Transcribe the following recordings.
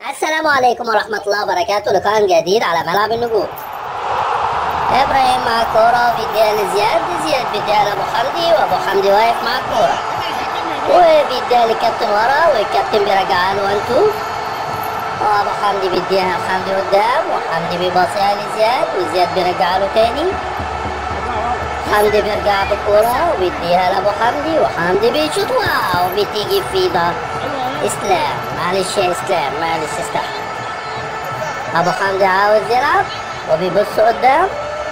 السلام عليكم ورحمة الله وبركاته. لقاء جديد على ملعب النجوم. إبراهيم مع الكورة بيديها لزياد، زياد بيديها لأبو حمدي، وأبو حمدي واقف مع الكورة وبيديها للكابتن ورا، والكابتن بيرجعها له انتو، وأبو حمدي بيديها لحمدي قدام، وحمدي بيباصيها لزياد، وزياد بيرجعها له تاني. حمدي بيرجع بالكورة وبيديها لأبو حمدي، وحمدي بيشوطها وبتيجي في ضهر اسلام. معلش يا اسلام، معلش استحمل. ابو حمدي عاوز يلعب وبيبص قدام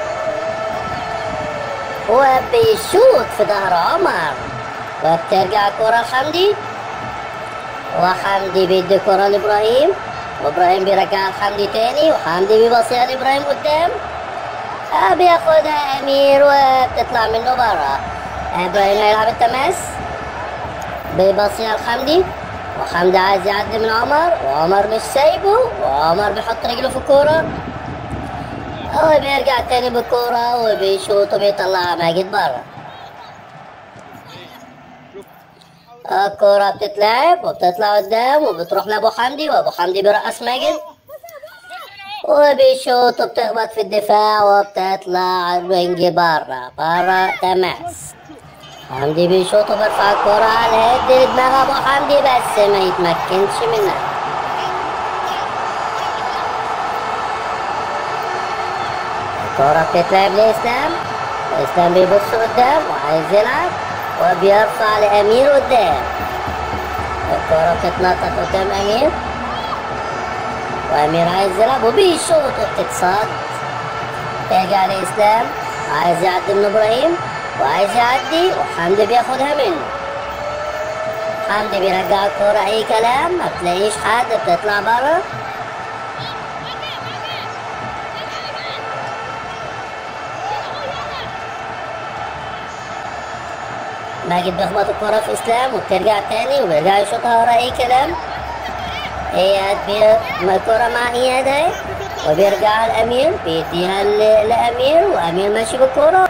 وبيشوط في ظهر عمر، وبترجع الكرة لحمدي، وحمدي بيدي الكرة لابراهيم، وابراهيم بيرجعها لحمدي تاني، وحمدي بيبصيها لابراهيم قدام، بياخدها امير وبتطلع منه بره. ابراهيم هيلعب التماس، بيبصيها لحمدي، وحمدي عايز يعدي من عمر، وعمر مش سايبه، وعمر بيحط رجله في الكورة وبيرجع تاني بالكورة وبيشوط وبيطلعها ماجد بره. الكورة بتتلعب وبتطلع قدام وبتروح لأبو حمدي، وأبو حمدي بيرقص ماجد وبيشوط وبتخبط في الدفاع وبتطلع الوينج بره تماس. حمدي بيشوط وبيرفع الكورة على الهيد لدماغ أبو حمدي، بس ما يتمكنش منها. الكورة بتتلعب لإسلام، وإسلام بيبص قدام وعايز يلعب وبيرفع لأمير قدام. الكورة بتتنطط قدام أمير، وأمير عايز يلعب وبيشوط وبتتصاد. ترجع لإسلام، عايز يعدي من إبراهيم وعايز يعدي، وحمدي بياخدها منه. حمدي بيرجع الكورة أي كلام، ما تلاقيش حد، بتطلع بره. ماجد بيخبط الكورة في إسلام وبترجع تاني وبيرجع يشوطها ورا أي كلام. إياد الكورة مع إياد أهي، وبيرجع الأمير بيديها لأمير، وأمير ماشي بالكورة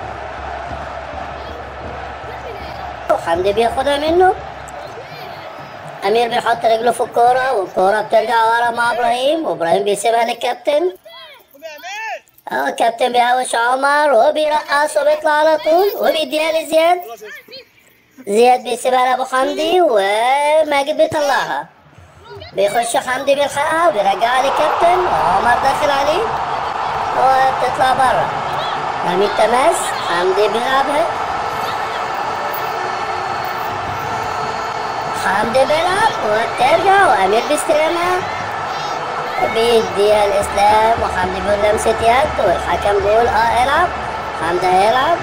وحمدي بياخدها منه. أمير بيحط رجله في الكورة والكورة بترجع ورا مع إبراهيم، وإبراهيم بيسيبها للكابتن. الكابتن بيهوش عمر وبيرقص وبيطلع على طول وبيديها لزياد. زياد بيسيبها لأبو حمدي وماجد بيطلعها، بيخش حمدي بيلحقها وبيرجعها للكابتن، وعمر داخل عليه وبتطلع بره. رمي التماس، حمدي بيلعبها، حمدي بيلعب وبترجع، وأمير بيستلمها بيديها لإسلام، وحمدي بيقول لمسة يد، والحكم بيقول العب. حمدي هيلعب،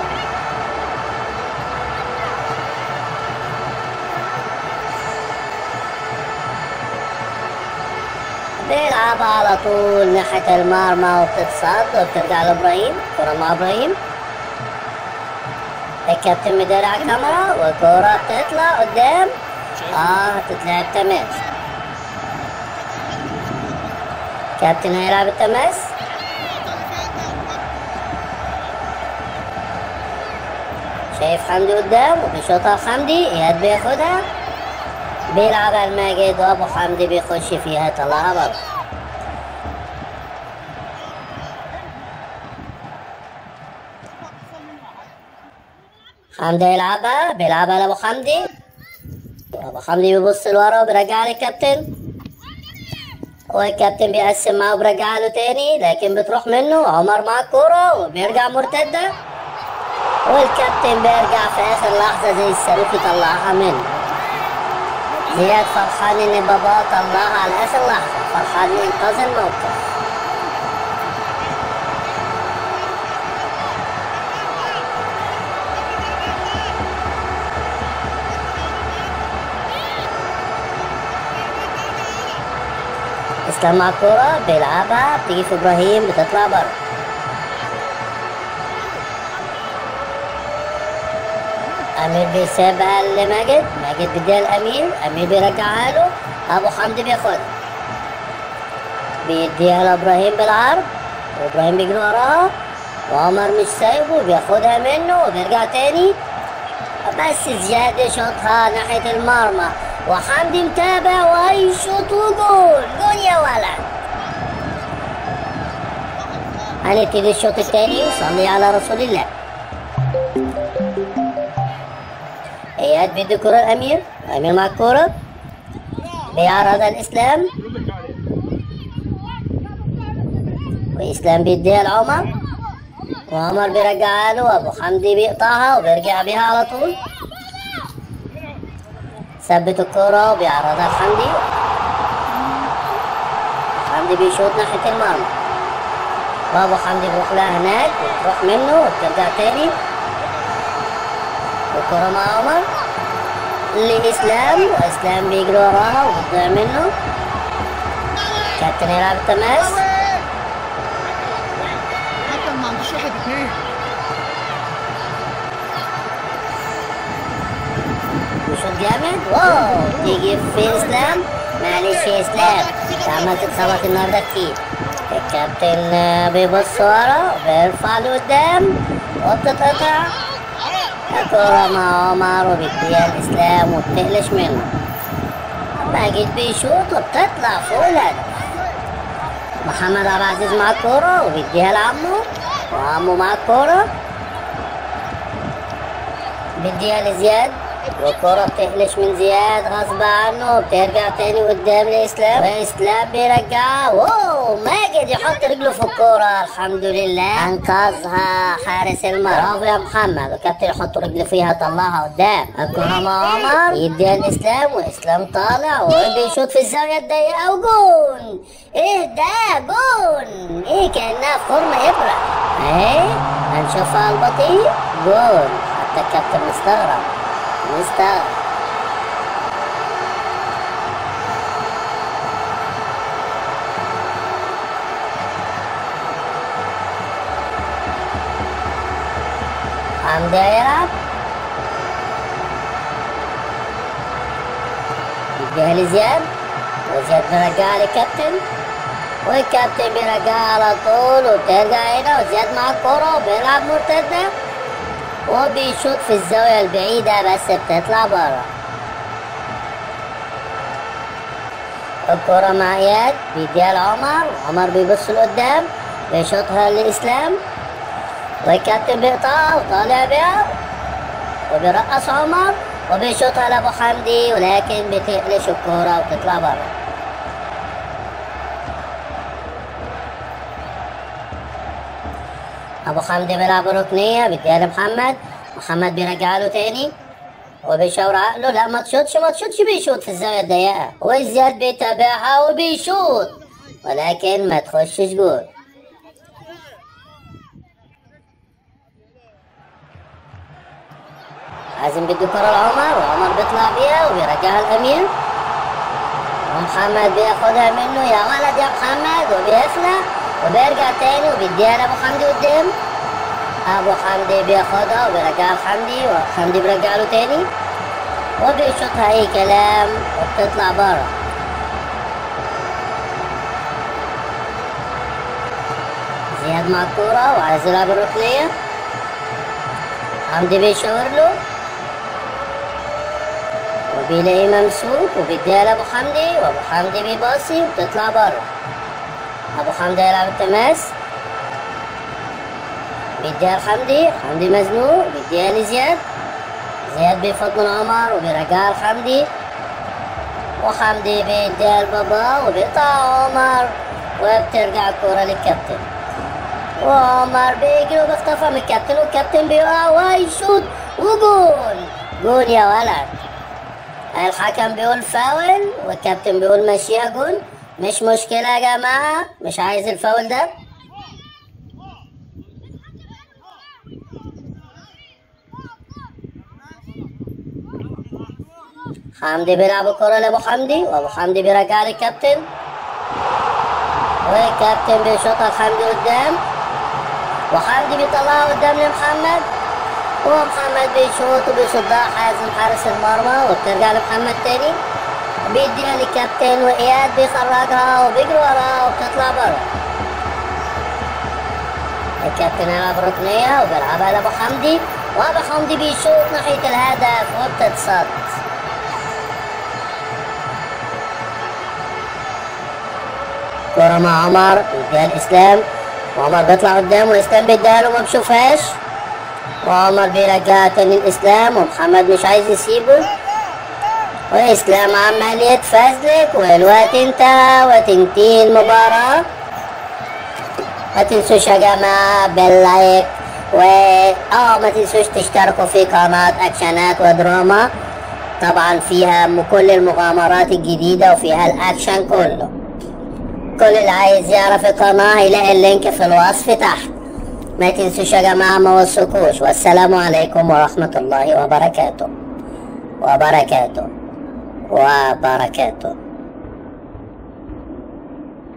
بيلعب على طول ناحية المرمى وبتتصد وبترجع لإبراهيم. كرة مع إبراهيم، الكابتن مداري على الكاميرا، والكرة بتطلع قدام هتتلعب تماس. كابتن هيلعب التماس، شايف حمدي قدام وبيشوطها حمدي، اياد بياخدها بيلعبها الماجد، وابو حمدي بيخش فيها يطلعها بره. حمدي يلعبها، بيلعبها لابو حمدي، وابو حمدي بيبص لورا وبيرجعها للكابتن، والكابتن بيقسم معاه وبيرجعها له تاني، لكن بتروح منه. عمر مع الكورة وبيرجع مرتدة، والكابتن بيرجع في آخر لحظة زي الصاروخ يطلعها منه. زياد فرحان إن باباه طلعها على آخر لحظة، فرحان ينقذ الموقف. إسلام مع الكورة بيلعبها، بتيجي في إبراهيم بتطلع بره. أمير بيسيبها لماجد، ماجد بيديها لأمير، أمير بيرجعها له، أبو حمدي بياخدها بيديها لإبراهيم بالعرض، وإبراهيم بيجري وراها، وعمر مش سايبه بياخدها منه وبيرجع تاني، بس زياد يشوطها ناحية المرمى، وحمدي متابع وهيشوط، وجول، جول يا ولد. هنبتدي الشوط الثاني وصلي على رسول الله. اياد بيدي كرة الامير، الامير مع الكرة بيعرض الاسلام، واسلام بيديها لعمر، وعمر بيرجعها له، وابو حمدي بيقطعها وبيرجع بيها على طول. ثبت الكرة وبيعرضها لحمدي، حمدي بيشوط ناحية المرمى، وابو حمدي بيروح لها هناك وتروح منه وبترجع تاني، والكرة مع عمر لإسلام، وإسلام بيجري وراها وبتضيع منه. كابتن يلعب التماس، كابتن ما عندوش 1-2. بيشوط جامد، واو تيجي في إسلام، معلش يا إسلام انت عمال تتخبط النهارده كتير. الكابتن بيبص ورا وبيرفع لقدام وبتتقطع الكرة مع عمر وبيديها الإسلام وبتقلش منه. ماجد بيشوط وبتطلع فوق الهدف. محمد عبد العزيز مع الكرة وبيديها لعمه، وعمه مع الكرة بيديها لزياد، والكرة بتقلش من زياد غصب عنه وبترجع تاني قدام لإسلام، وإسلام بيرجعها، واو ماجد يحط رجله في الكرة، الحمد لله أنقذها حارس المرمى. برافو يا محمد، وكابتن يحط رجله فيها طلعها قدام. الكرة مع عمر يديها لإسلام، وإسلام طالع وبيشوط في الزاوية الضيقة وجون. إيه ده جون، إيه كأنها في خرم إبرة أهي، هنشوفها على البطيء جون. حتى الكابتن مستغرب. حمدي هيلعب، يديها لزياد، وزياد بيرجعها للكابتن، والكابتن بيرجعها على طول وبترجع هنا، وزياد مع الكورة وبيلعب مرتدة وبيشوط في الزاوية البعيدة بس بتطلع برا. الكرة مع اياد بيديها لعمر، وعمر بيبص لقدام بيشوطها لإسلام، والكابتن بيقطعها وطالع بيها وبيرقص عمر وبيشوطها لأبو حمدي، ولكن بتقلش الكرة وبتطلع برا. ابو حمدي بيلعب ركنيه بيديها لمحمد، محمد بيرجع له تاني وبيشاور عقله لا ما تشوتش ما تشوتش، بيشوط في الزاويه الضيقه، وزياد بيتابعها وبيشوط ولكن ما تخشش جول. حازم بيدي الكره لعمر، وعمر بيطلع بيها وبيرجعها الامير، ومحمد بياخدها منه يا ولد يا محمد وبيخلع وبيرجع تاني وبيديها لابو حمدي قدام. ابو حمدي بياخدها وبيرجعها لحمدي، وحمدي بيرجع له تاني وبيشوطها اي كلام وبتطلع بره. زياد مع الكورة وعايز يلعب الركنية، حمدي بيشاور له وبيلاقيه ممسوك وبيديها لابو حمدي، وابو حمدي بيباصي وبتطلع بره. ابو حمدي هيلعب التماس بيديها لحمدي، حمدي مزنوق بيديها لزياد، زياد بيفوت من عمر وبيرجعها لحمدي، وحمدي بيديها لبابا وبيقطع عمر وبترجع الكورة للكابتن، وعمر بيجري وبيخطفها من الكابتن، والكابتن بيقع ويشوط وجول. جول يا ولد. الحكم بيقول فاول والكابتن بيقول ماشيها جول. مش مشكلة يا جماعة، مش عايز الفاول ده. حمدي بيلعب الكرة لأبو حمدي، وأبو حمدي بيرجع للكابتن، والكابتن بيشوطها لحمدي قدام، وحمدي بيطلعها قدام لمحمد، ومحمد بيشوط وبيصدها حازم حارس المرمى، وبترجع لمحمد تاني بيديها للكابتن، وإياد بيخرجها وبيجري وراها وبتطلع بره. الكابتن هيلعب ركنية وبيلعبها لأبو حمدي، وأبو حمدي بيشوط ناحية الهدف وبتتصد. كرة مع عمر بيديها الإسلام، وعمر بيطلع قدام واسلام بيديها له ما بشوفهاش، وعمر بيرجعها تاني لاسلام ومحمد مش عايز يسيبه، واسلام عمال يتفزلك والوقت انتهى وتنتهي المباراة. ما تنسوش يا جماعة باللايك ما تنسوش تشتركوا في قناة اكشنات ودراما، طبعا فيها كل المغامرات الجديدة وفيها الاكشن كله. كل اللي عايز يعرف القناة هيلاقي اللينك في الوصف تحت. ما تنسوش يا جماعة ما وصكوش، والسلام عليكم ورحمة الله وبركاته.